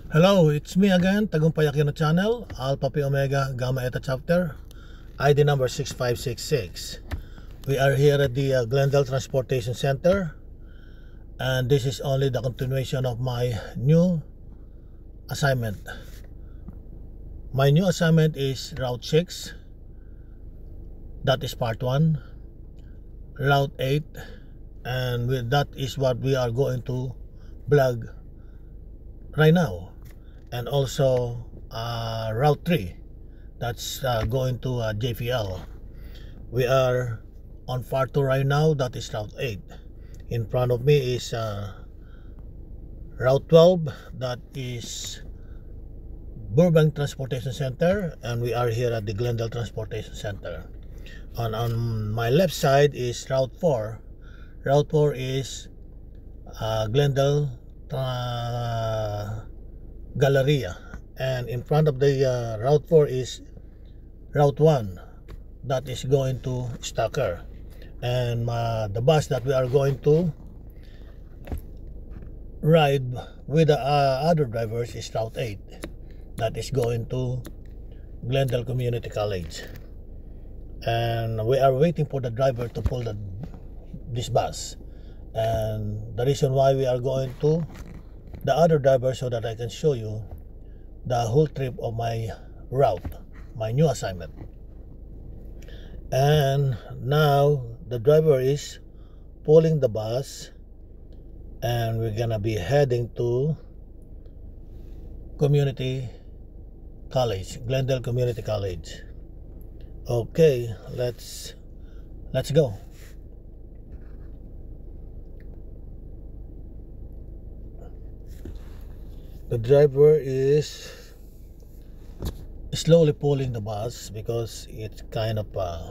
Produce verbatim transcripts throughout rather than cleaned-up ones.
Hello, it's me again, Tagumpay Aquino Channel, Alpha Pi Omega Gamma Eta Chapter, I D number six five six six. We are here at the uh, Glendale Transportation Center, and this is only the continuation of my new assignment. My new assignment is Route six, that is part one, Route eight, and with that is what we are going to vlog right now. And also uh, Route three, that's uh, going to uh, J P L. We are on part two right now, that is Route eight. In front of me is uh, Route twelve, that is Burbank Transportation Center, and we are here at the Glendale Transportation Center. On, on my left side is Route four. Route four is uh, Glendale uh, Galleria, and in front of the uh, Route four is Route one, that is going to Stacker, and uh, the bus that we are going to ride with the uh, other drivers is Route eight, that is going to Glendale Community College. And we are waiting for the driver to pull the, this bus, and the reason why we are going to the other driver so that I can show you the whole trip of my route, my new assignment. And now the driver is pulling the bus, and we're gonna be heading to Community College, Glendale Community College. Okay, let's let's go. The driver is slowly pulling the bus because it's kind of uh,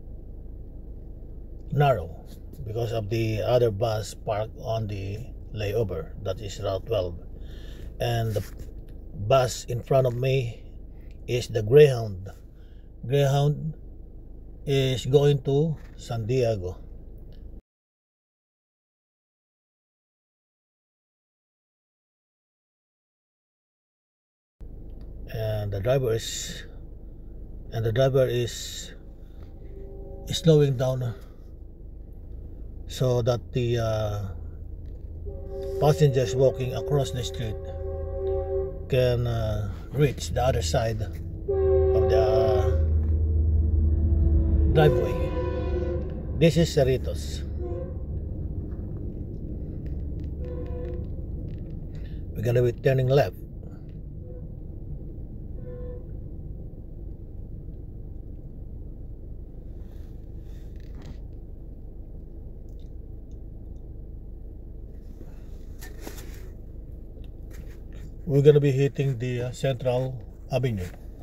narrow because of the other bus parked on the layover, that is Route twelve. And the bus in front of me is the Greyhound. Greyhound is going to San Diego. And the driver is and the driver is, is slowing down so that the uh, passengers walking across the street can uh, reach the other side of the uh, driveway. This is Cerritos. We're gonna be turning left. We're gonna be hitting the uh, Central Avenue.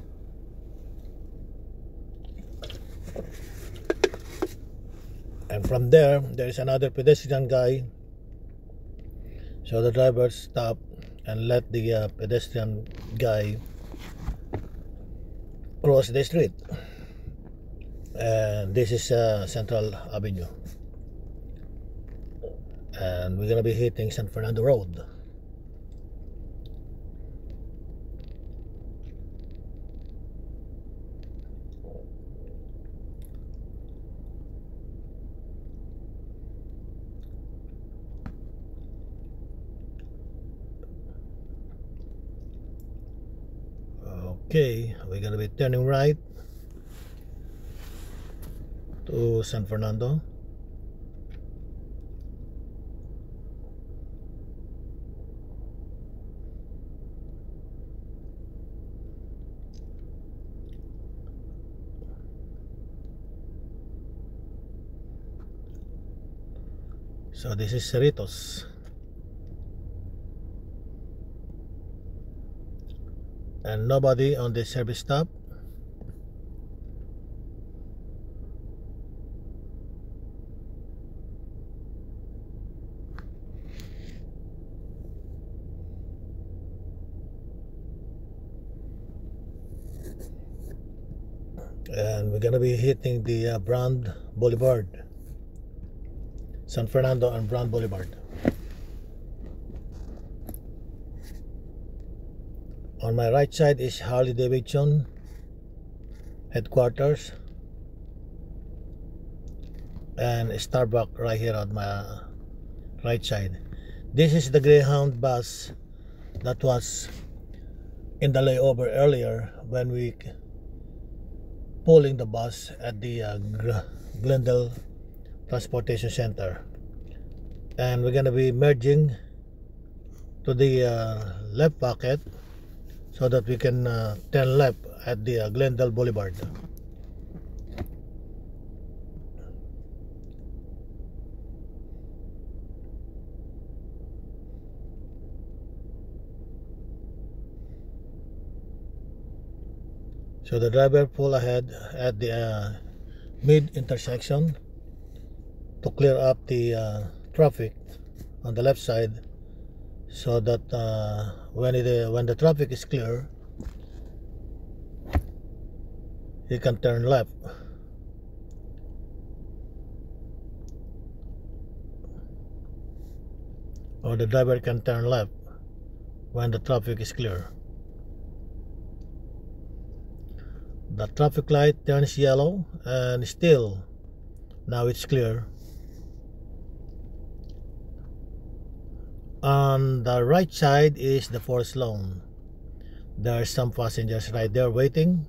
And from there, there is another pedestrian guy. So the driver stop and let the uh, pedestrian guy cross the street. And this is uh, Central Avenue. And we're gonna be hitting San Fernando Road. Okay, we're gonna be turning right to San Fernando. So this is Cerritos. And nobody on the service stop. And we're gonna be hitting the uh, Brand Boulevard, San Fernando and Brand Boulevard. On my right side is Harley Davidson headquarters, and Starbucks right here on my right side. This is the Greyhound bus that was in the layover earlier when we pulling the bus at the uh, Glendale Transportation Center, and we're gonna be merging to the uh, left pocket so that we can uh, turn left at the uh, Glendale Boulevard. So the driver pull ahead at the uh, mid intersection to clear up the uh, traffic on the left side, so that uh, when it uh, when the traffic is clear, he can turn left. Or the driver can turn left when the traffic is clear. The traffic light turns yellow and still now it's clear. On the right side is the Forest Lawn. There are some passengers right there waiting.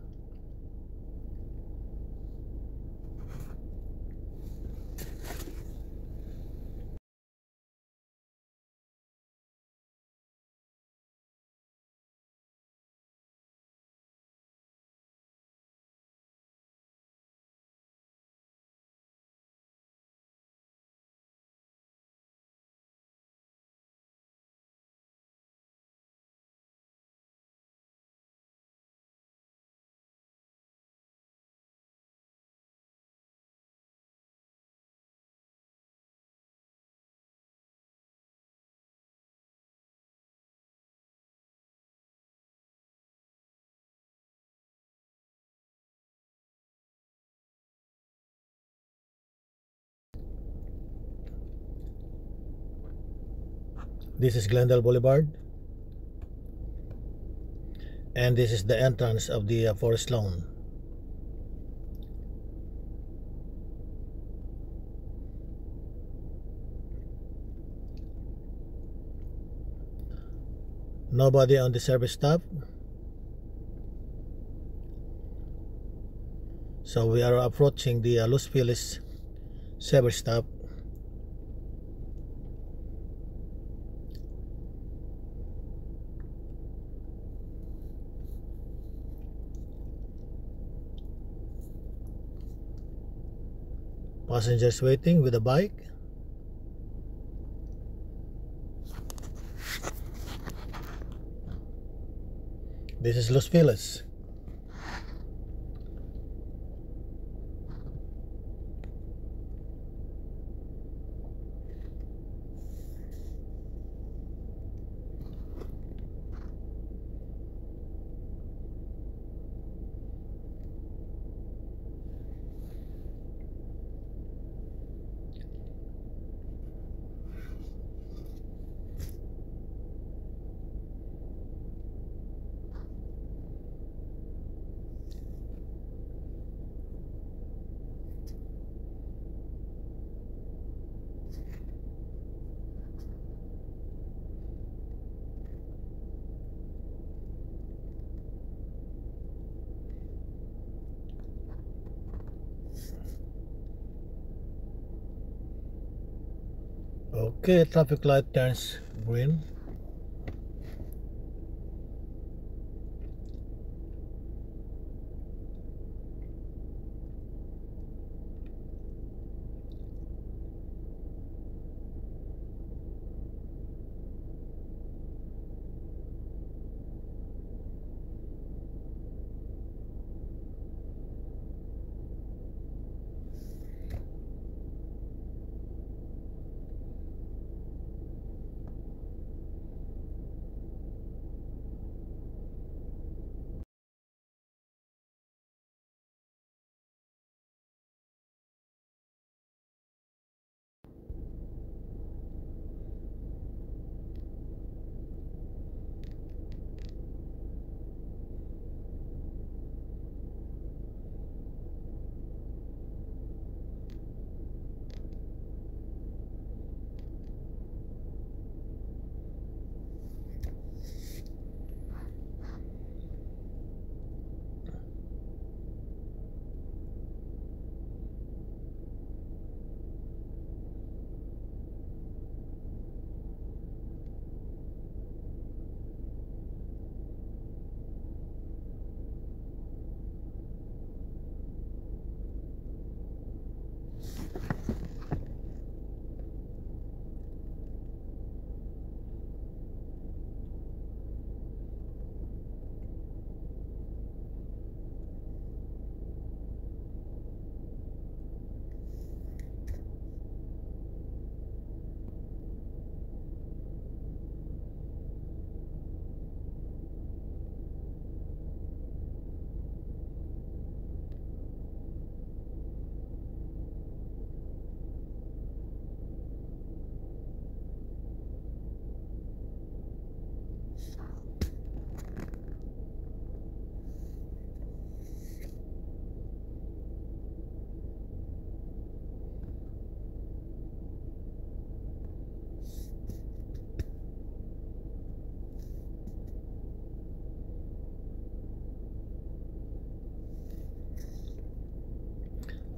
This is Glendale Boulevard, and this is the entrance of the uh, Forest Lawn. Nobody on the service stop, so we are approaching the uh, Los Feliz service stop. Passengers waiting with a bike. This is Los Feliz. Okay, traffic light turns green.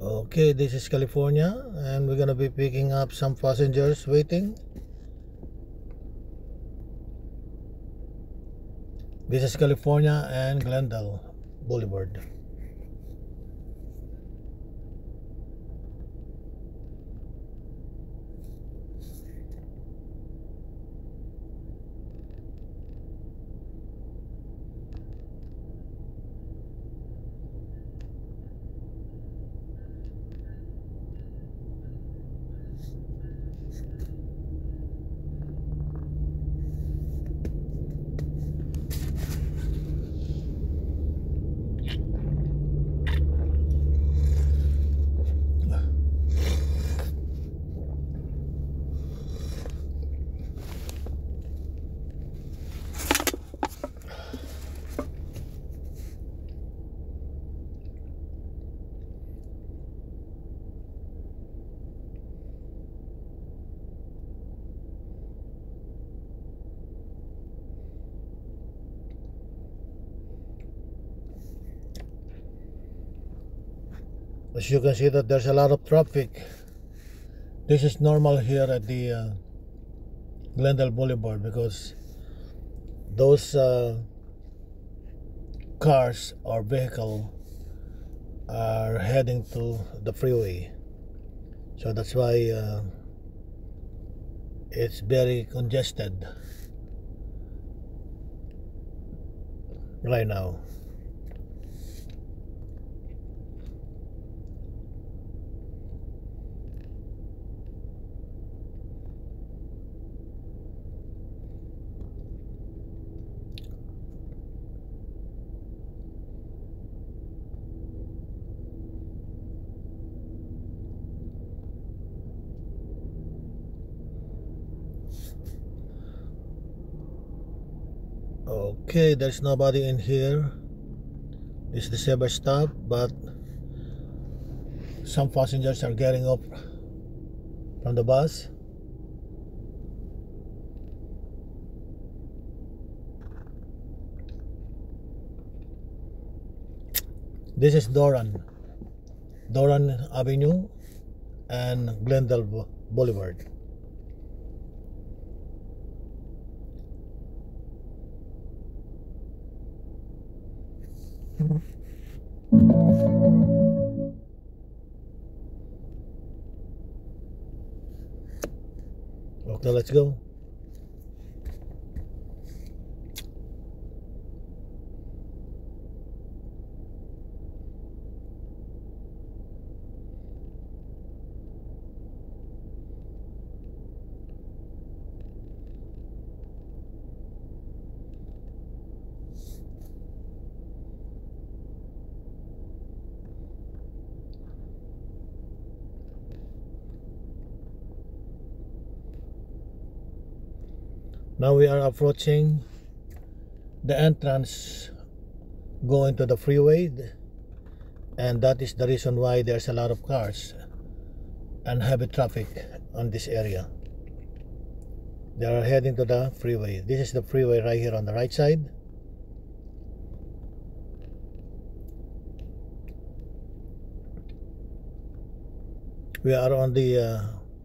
Okay, this is California, and we're gonna be picking up some passengers waiting. This is California and Glendale Boulevard. As you can see that there's a lot of traffic. This is normal here at the uh, Glendale Boulevard because those uh, cars or vehicle are heading to the freeway, so that's why uh, it's very congested right now. Okay, there's nobody in here. This is the Saber stop, but some passengers are getting up from the bus. This is Doran, Doran Avenue and Glendale Boulevard. Okay, let's go. Now we are approaching the entrance going to the freeway, and that is the reason why there's a lot of cars and heavy traffic on this area. They are heading to the freeway. This is the freeway right here on the right side. We are on the uh,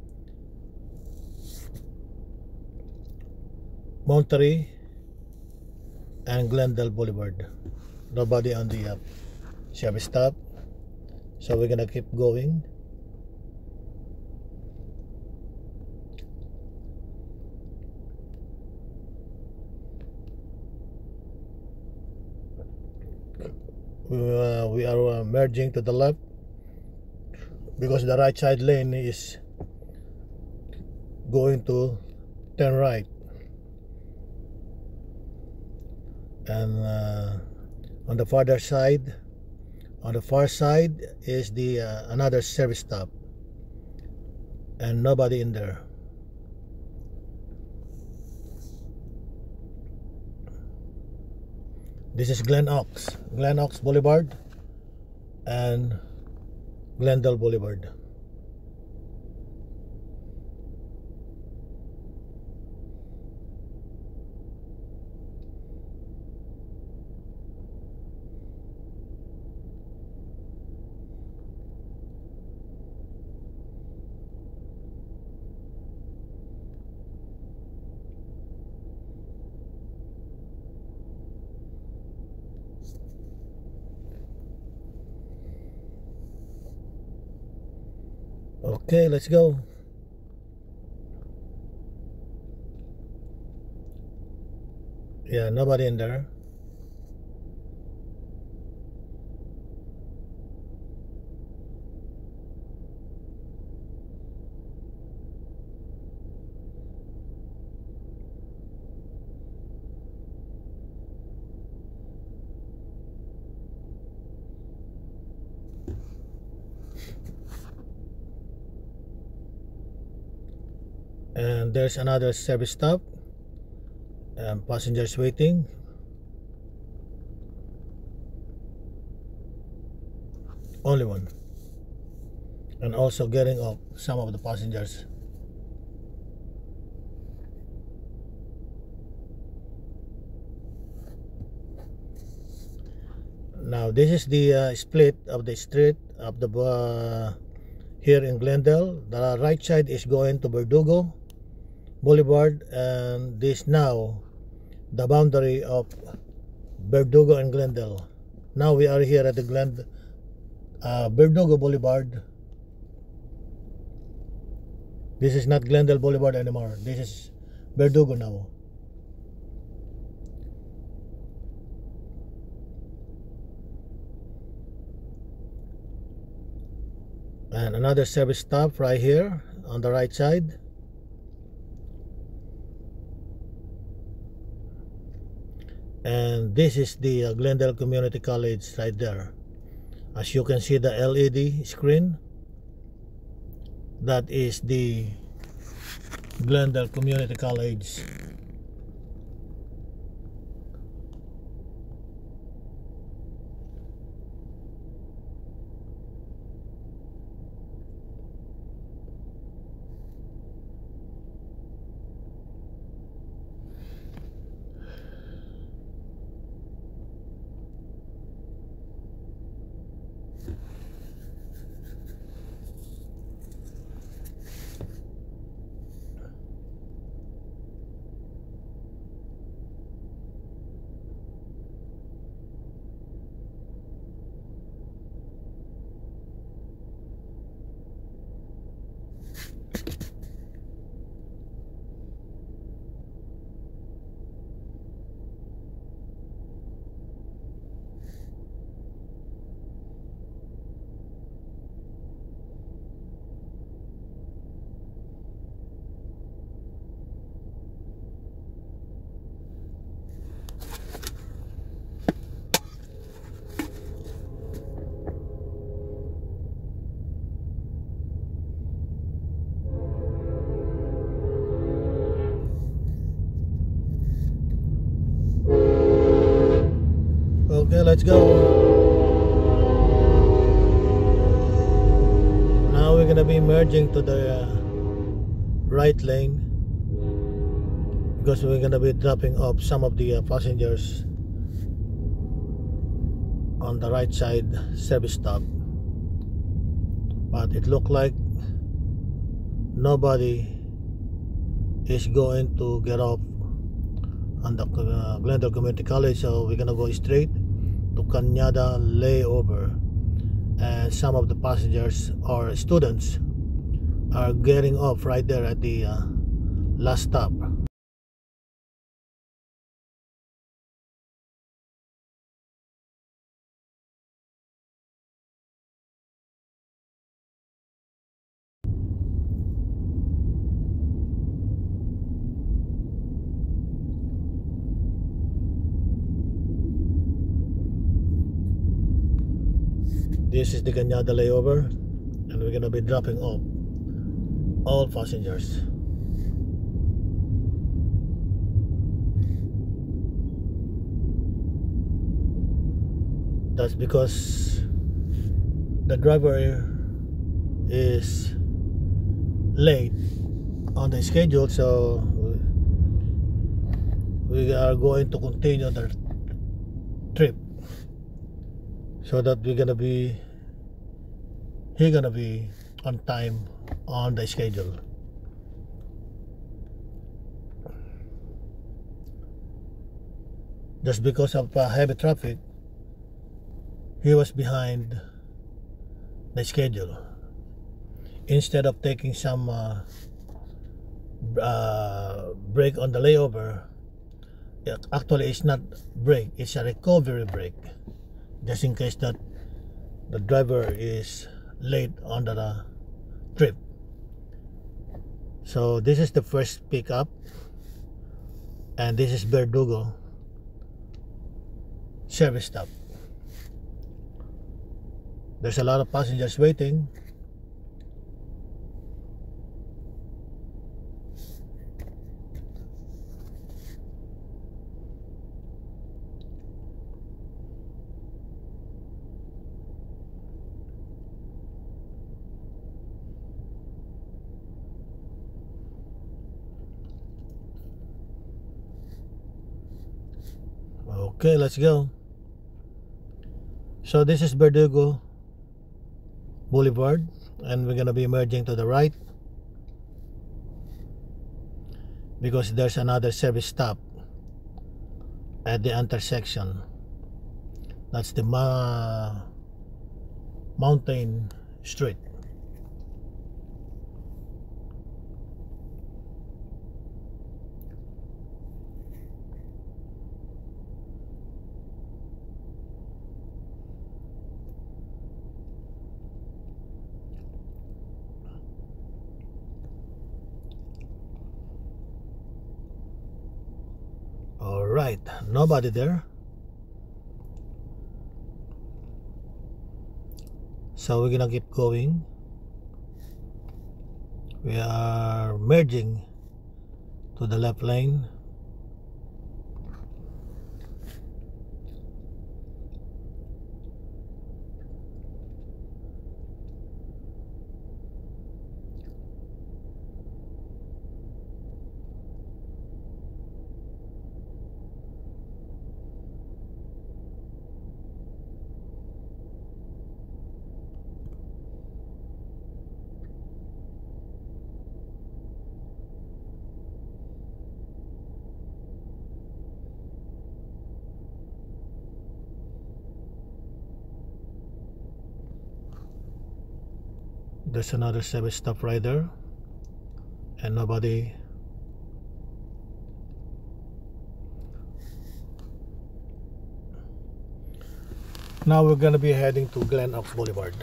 Monterey and Glendale Boulevard. Nobody on the uh, Chevy stop, so we're gonna keep going. We, uh, we are uh, merging to the left because the right side lane is going to turn right, and uh, on the farther side, on the far side is the uh, another service stop, and nobody in there. This is Glen Oaks, Glen Oaks Boulevard and Glendale Boulevard. Okay, let's go. Yeah, nobody in there. And there's another service stop and passengers waiting. Only one. And also getting up some of the passengers. Now this is the uh, split of the street of the uh, here in Glendale. The right side is going to Verdugo Boulevard, and this now the boundary of Verdugo and Glendale. Now we are here at the Glend uh, Verdugo Boulevard. This is not Glendale Boulevard anymore. This is Verdugo now. And another service stop right here on the right side. And this is the uh, Glendale Community College right there. As you can see, the L E D screen, that is the Glendale Community College. Okay, let's go. Now we're gonna be merging to the uh, right lane, because we're gonna be dropping off some of the uh, passengers on the right side service stop. But it looked like nobody is going to get off on the uh, Glendale Community College, so we're gonna go straight to Cañada layover, and some of the passengers or students are getting off right there at the uh, last stop. This is the Cañada layover, and we're gonna be dropping off all passengers. That's because the driver is late on the schedule, so we are going to continue the trip, so that we're gonna be he gonna be on time on the schedule. Just because of uh, heavy traffic, he was behind the schedule. instead of taking some uh, uh, break on the layover, actually it's not break, it's a recovery break, just in case that the driver is late on the trip. So this is the first pickup, and this is Verdugo service stop. There's a lot of passengers waiting. Okay, let's go. So this is Verdugo Boulevard, and we're gonna be merging to the right because there's another service stop at the intersection. That's the Ma Mountain Street. Alright, nobody there. So we're gonna keep going. We are merging to the left lane. There's another service stop right there, and nobody. Now we're gonna be heading to Glen Oaks Boulevard.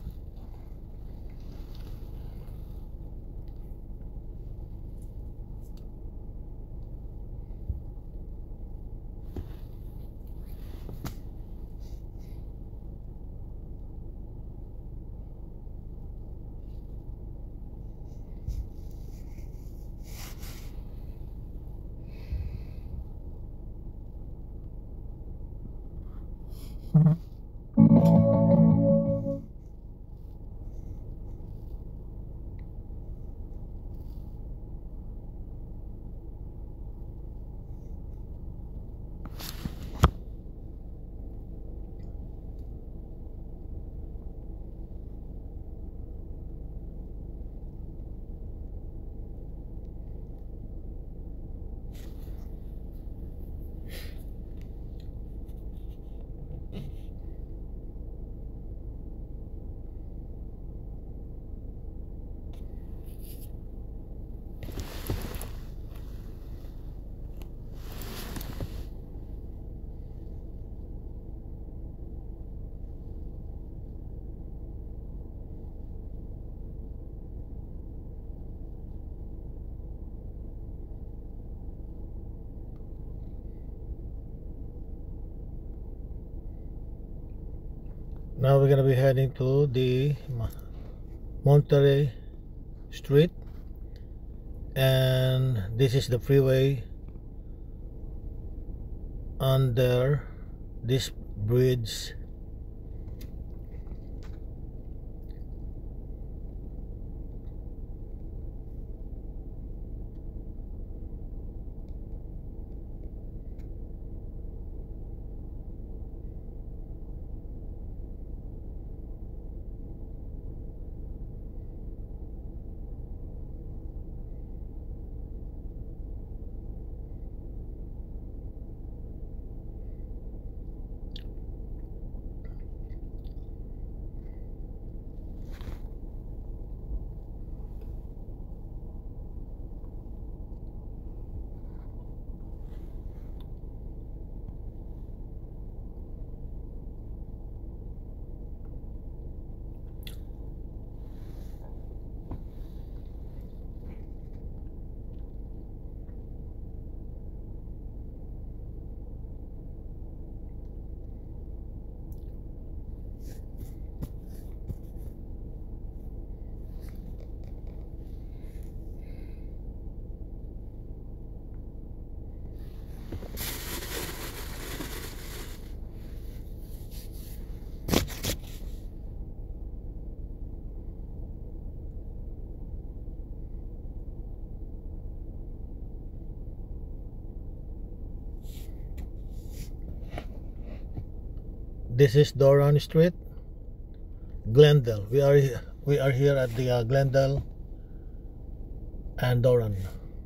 Now we're gonna be heading to the Monterey Street, and this is the freeway under this bridge. This is Doran Street, Glendale. We are we are here at the uh, Glendale and Doran.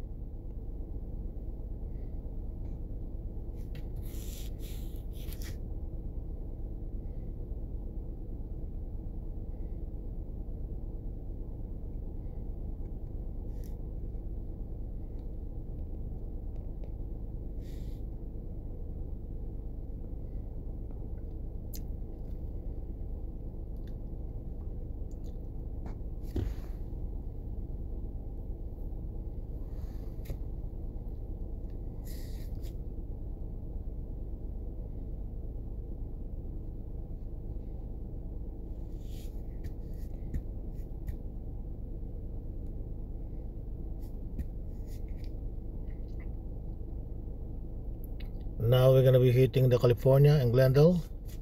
Now we're gonna be hitting the California and Glendale.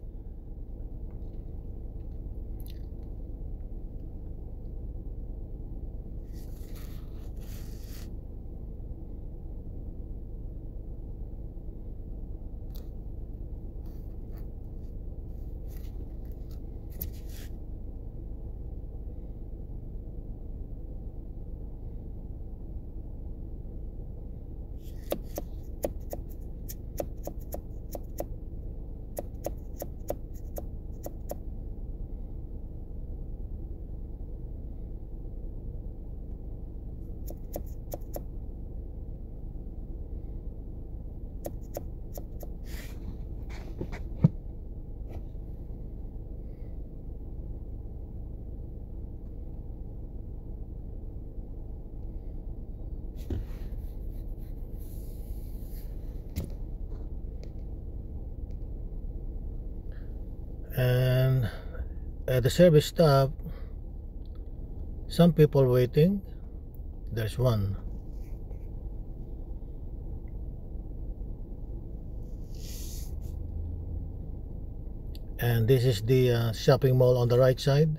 And at the service stop, some people waiting. There's one. And this is the uh, shopping mall on the right side.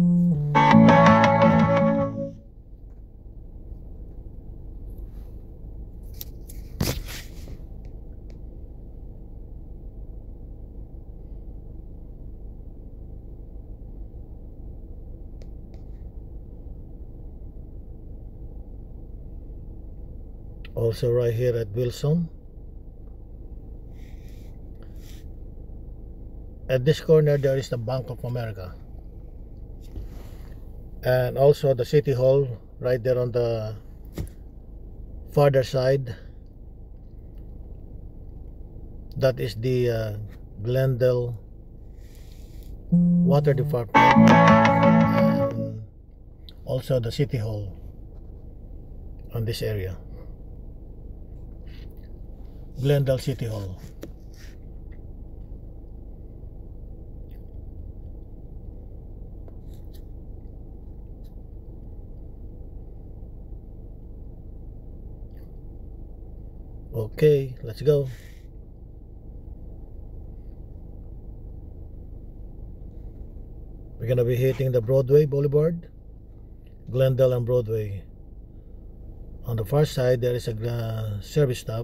Also right here at Wilson. At this corner there is the Bank of America, and also the City Hall right there on the farther side. That is the uh, Glendale Water Department, and also the City Hall on this area. Glendale City Hall. Okay, let's go. We're gonna be hitting the Broadway Boulevard, Glendale and Broadway. On the far side there is a uh, service stop.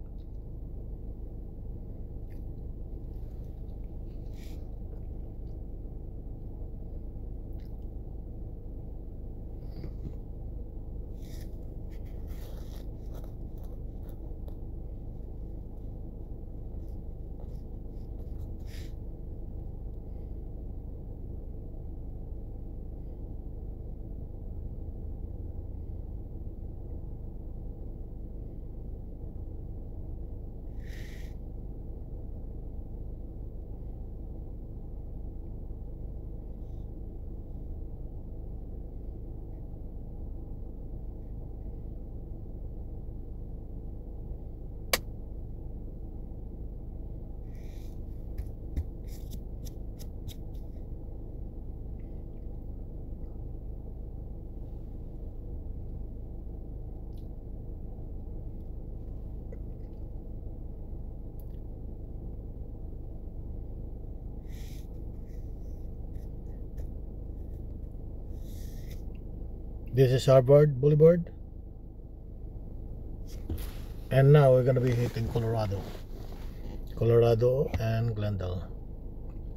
This is Harvard Boulevard. And now we're going to be hitting Colorado. Colorado and Glendale.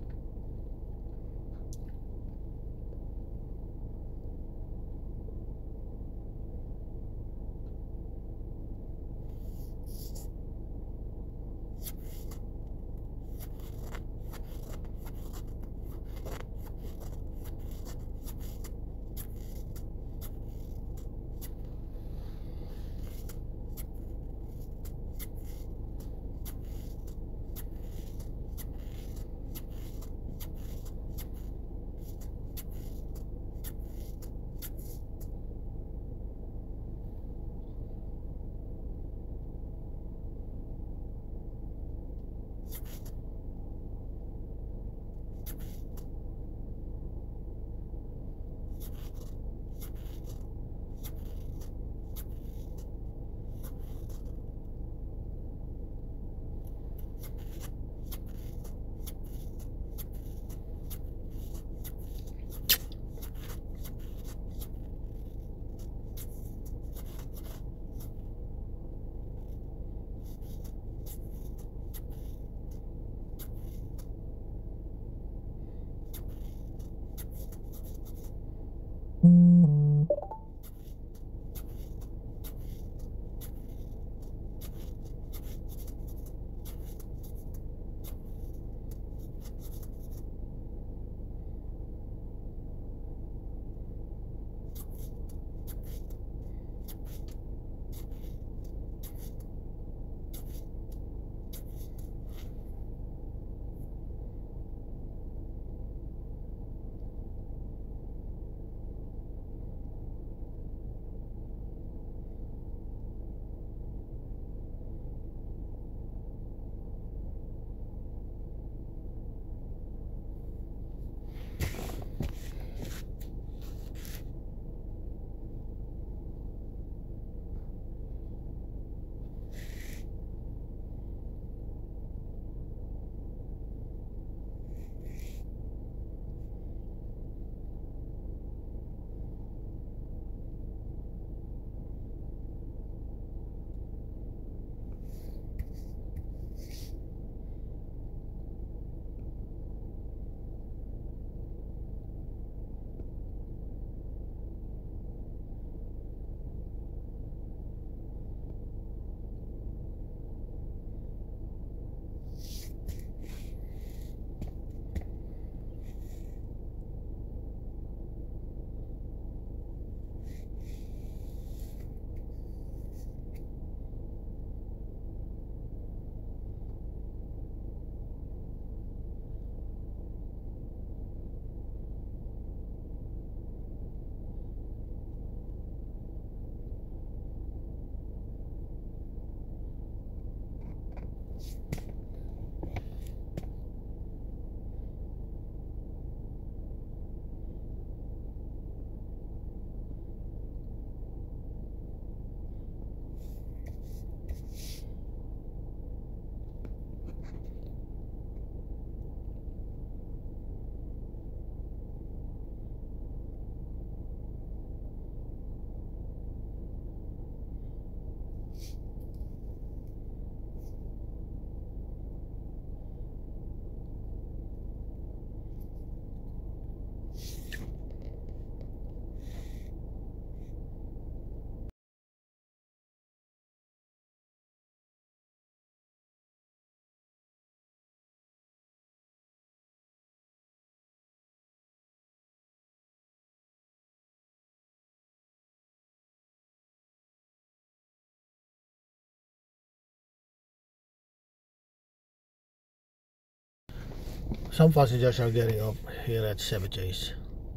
Some passengers are getting off here at Chevy Chase.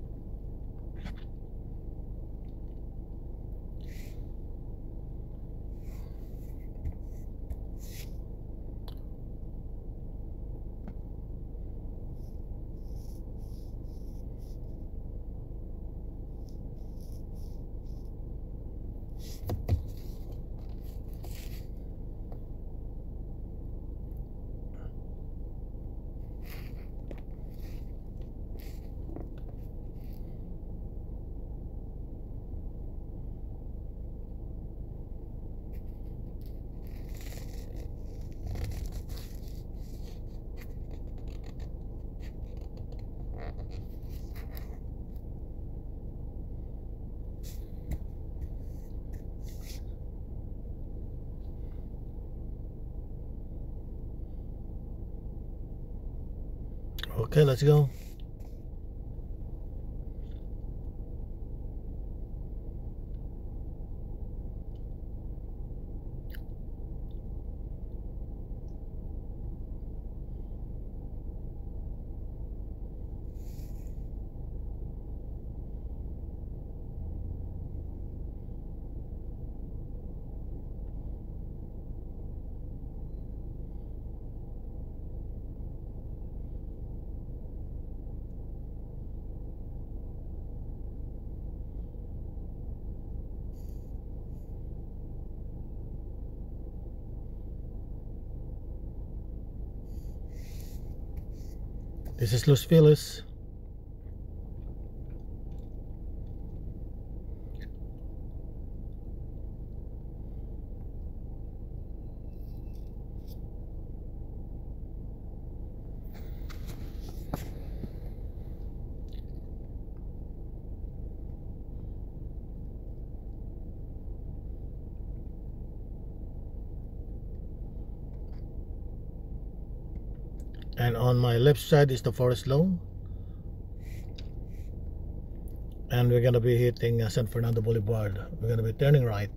Okay, let's go. This is Los Feliz. And on my left side is the Forest Lawn, and we're gonna be hitting uh, San Fernando Boulevard. We're gonna be turning right.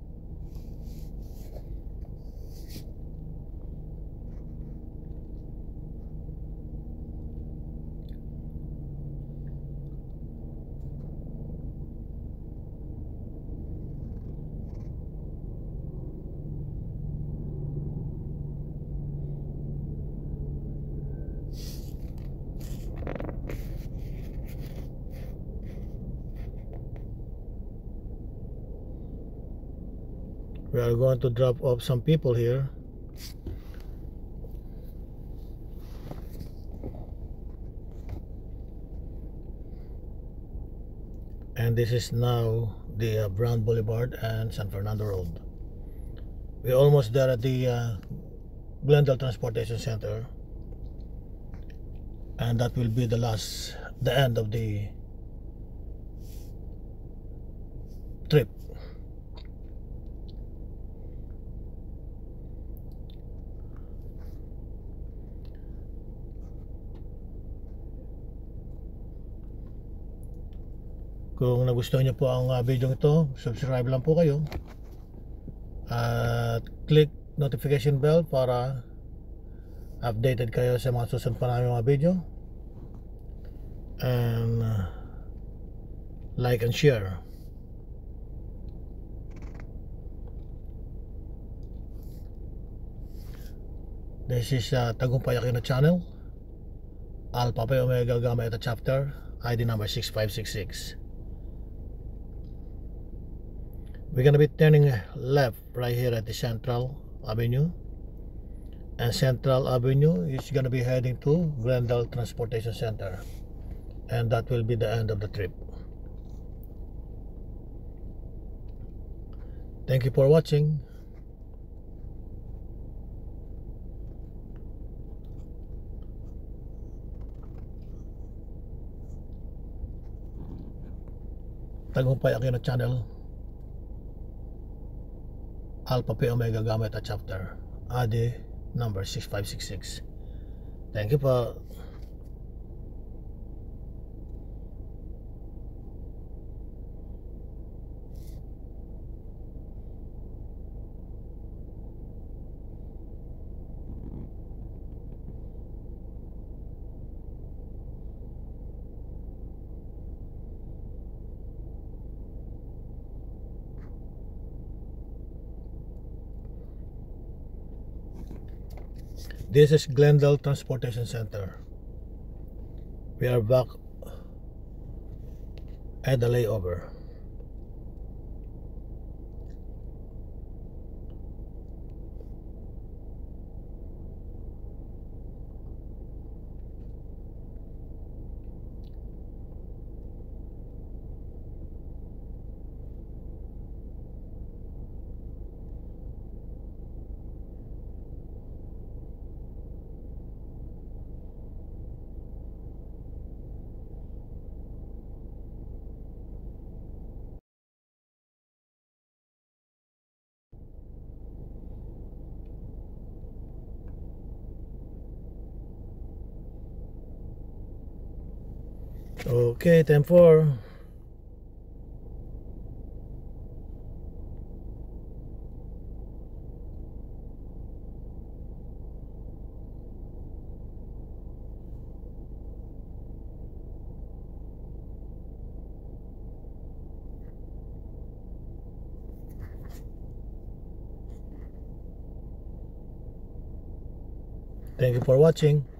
We are going to drop off some people here. And this is now the uh, Brown Boulevard and San Fernando Road. We're almost there at the uh, Glendale Transportation Center, and that will be the last, the end of the trip. Kung nagustuhan niyo po ang uh, video ito, subscribe lang po kayo at click notification bell para updated kayo sa mga susunod pa namin mga video, and uh, like and share. This is uh, Tagumpay Aquino channel, Alpha Pi Omega Gamma Eta chapter, I D number six five six six. We're gonna be turning left right here at the Central Avenue, and Central Avenue is gonna be heading to Glendale Transportation Center, and that will be the end of the trip. Thank you for watching. Tagumpay Aquino channel, Alpha Pi Omega Gamma Eta chapter, A D number six five six six. Thank you po. This is Glendale Transportation Center. We are back at the layover. Okay, ten four. Thank you for watching.